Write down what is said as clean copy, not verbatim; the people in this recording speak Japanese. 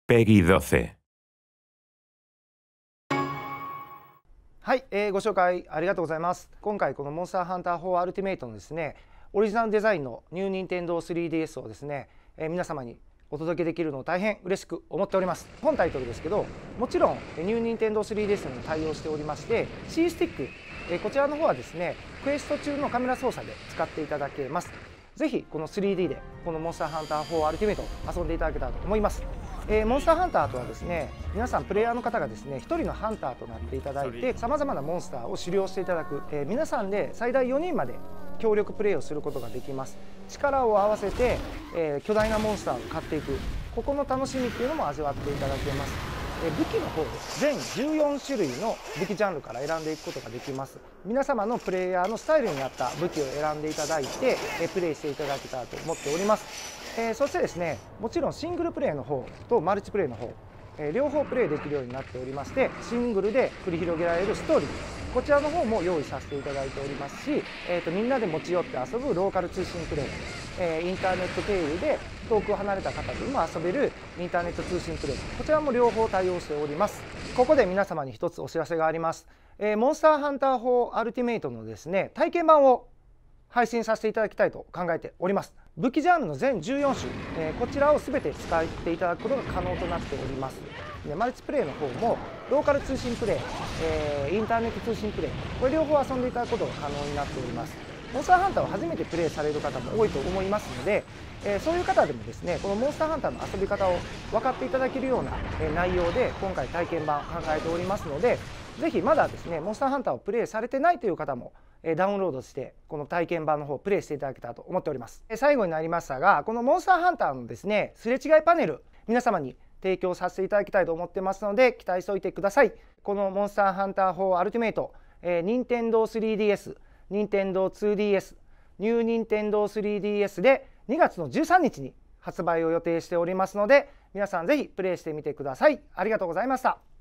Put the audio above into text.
PEGI 12. はい、ご紹介ありがとうございます。今回このモンスターハンター4アルティメイトのですね、オリジナルデザインのニューニンテンドー 3DS をですね、皆様にお届けできるのを大変嬉しく思っております。本タイトルですけど、もちろんニューニンテンドー 3DS に対応しておりまして、C スティック、こちらの方はですね、クエスト中のカメラ操作で使っていただけます。ぜひこの 3D でこのモンスターハンター4アルティメイト遊んでいただけたらと思います。モンスターハンターとはですね、皆さんプレイヤーの方がですね、1人のハンターとなっていただいて、さまざまなモンスターを狩猟していただく、皆さんで最大4人まで協力プレイをすることができます。力を合わせて、巨大なモンスターを狩っていく、ここの楽しみっていうのも味わっていただけます。武器の方で全14種類の武器ジャンルから選んでいくことができます。皆様のプレイヤーのスタイルに合った武器を選んでいただいてプレイしていただけたらと思っております。そしてですね、もちろんシングルプレイの方とマルチプレイの方、両方プレイできるようになっておりまして、シングルで繰り広げられるストーリー、こちらの方も用意させていただいておりますし、みんなで持ち寄って遊ぶローカル通信プレイ、インターネット経由で遠く離れた方とも遊べるインターネット通信プレイ、こちらも両方対応しております。ここで皆様に一つお知らせがあります。モンスターハンター4アルティメイトのですね、体験版を配信させていただきたいと考えております。武器ジャンルの全14種、こちらを全て使っていただくことが可能となっております。マルチプレイの方もローカル通信プレイ、インターネット通信プレイ、これ両方遊んでいただくことが可能になっております。モンスターハンターを初めてプレイされる方も多いと思いますので、そういう方でもですね、このモンスターハンターの遊び方を分かっていただけるような内容で今回体験版考えておりますので、ぜひまだですね、モンスターハンターをプレイされてないという方もダウンロードしてこの体験版の方をプレイしていただけたらと思っております。最後になりましたが、このモンスターハンターのですね、すれ違いパネル、皆様に提供させていただきたいと思ってますので期待しておいてください。このモンスターハンター4アルティメイト、任天堂 3DS、任天堂 2DS、ニュー任天堂 3DS で2月の13日に発売を予定しておりますので、皆さんぜひプレイしてみてください。ありがとうございました。